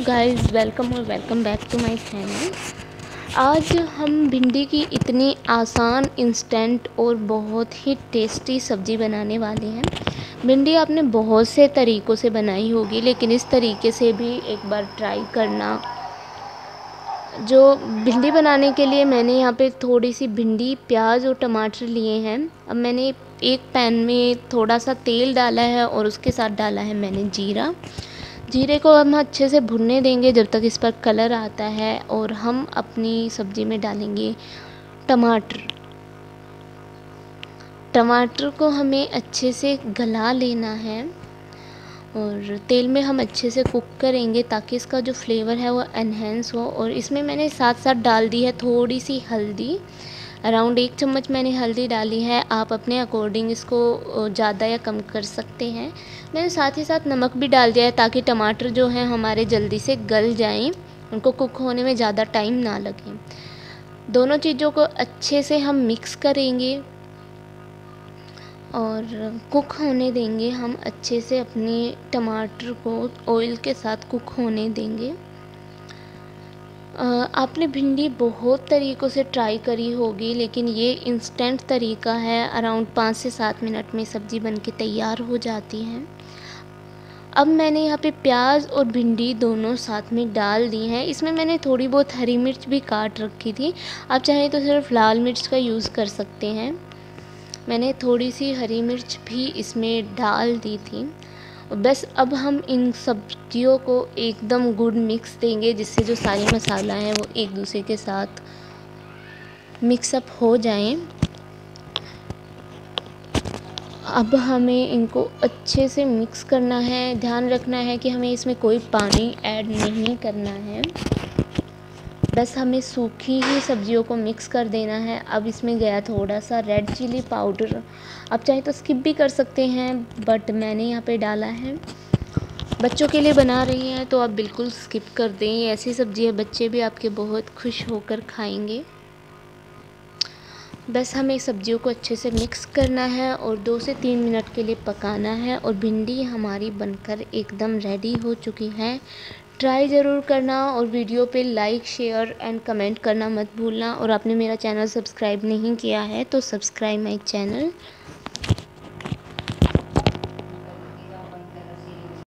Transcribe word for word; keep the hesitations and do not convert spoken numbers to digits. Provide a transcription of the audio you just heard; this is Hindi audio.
गाइस, वेलकम और welcome back to my channel. आज हम भिंडी की इतनी आसान, इंस्टेंट और बहुत ही टेस्टी सब्ज़ी बनाने वाले हैं। भिंडी आपने बहुत से तरीक़ों से बनाई होगी, लेकिन इस तरीके से भी एक बार ट्राई करना। जो भिंडी बनाने के लिए मैंने यहाँ पे थोड़ी सी भिंडी, प्याज और टमाटर लिए हैं। अब मैंने एक पैन में थोड़ा सा तेल डाला है और उसके साथ डाला है मैंने जीरा। जीरे को हम अच्छे से भुनने देंगे जब तक इस पर कलर आता है, और हम अपनी सब्ज़ी में डालेंगे टमाटर। टमाटर को हमें अच्छे से गला लेना है और तेल में हम अच्छे से कुक करेंगे ताकि इसका जो फ्लेवर है वो एनहेंस हो। और इसमें मैंने साथ साथ डाल दी है थोड़ी सी हल्दी, अराउंड एक चम्मच मैंने हल्दी डाली है। आप अपने अकॉर्डिंग इसको ज़्यादा या कम कर सकते हैं। मैंने साथ ही साथ नमक भी डाल दिया है ताकि टमाटर जो हैं हमारे जल्दी से गल जाएं, उनको कुक होने में ज़्यादा टाइम ना लगे। दोनों चीज़ों को अच्छे से हम मिक्स करेंगे और कुक होने देंगे। हम अच्छे से अपने टमाटर को ऑयल के साथ कुक होने देंगे। आपने भिंडी बहुत तरीक़ों से ट्राई करी होगी, लेकिन ये इंस्टेंट तरीका है। अराउंड पाँच से सात मिनट में सब्ज़ी बनके तैयार हो जाती है। अब मैंने यहाँ पे प्याज और भिंडी दोनों साथ में डाल दी हैं। इसमें मैंने थोड़ी बहुत हरी मिर्च भी काट रखी थी। आप चाहें तो सिर्फ लाल मिर्च का यूज़ कर सकते हैं। मैंने थोड़ी सी हरी मिर्च भी इसमें डाल दी थी। बस अब हम इन सब्जियों को एकदम गुड मिक्स देंगे, जिससे जो सारे मसाला हैं वो एक दूसरे के साथ मिक्सअप हो जाएं। अब हमें इनको अच्छे से मिक्स करना है। ध्यान रखना है कि हमें इसमें कोई पानी ऐड नहीं करना है, बस हमें सूखी ही सब्जियों को मिक्स कर देना है। अब इसमें गया थोड़ा सा रेड चिली पाउडर। आप चाहे तो स्किप भी कर सकते हैं, बट मैंने यहाँ पे डाला है। बच्चों के लिए बना रही हैं तो आप बिल्कुल स्किप कर दें। ये ऐसी सब्ज़ी है बच्चे भी आपके बहुत खुश होकर खाएंगे। बस हमें सब्जियों को अच्छे से मिक्स करना है और दो से तीन मिनट के लिए पकाना है। और भिंडी हमारी बनकर एकदम रेडी हो चुकी है। ट्राई ज़रूर करना और वीडियो पे लाइक, शेयर एंड कमेंट करना मत भूलना। और आपने मेरा चैनल सब्सक्राइब नहीं किया है तो सब्सक्राइब माय चैनल।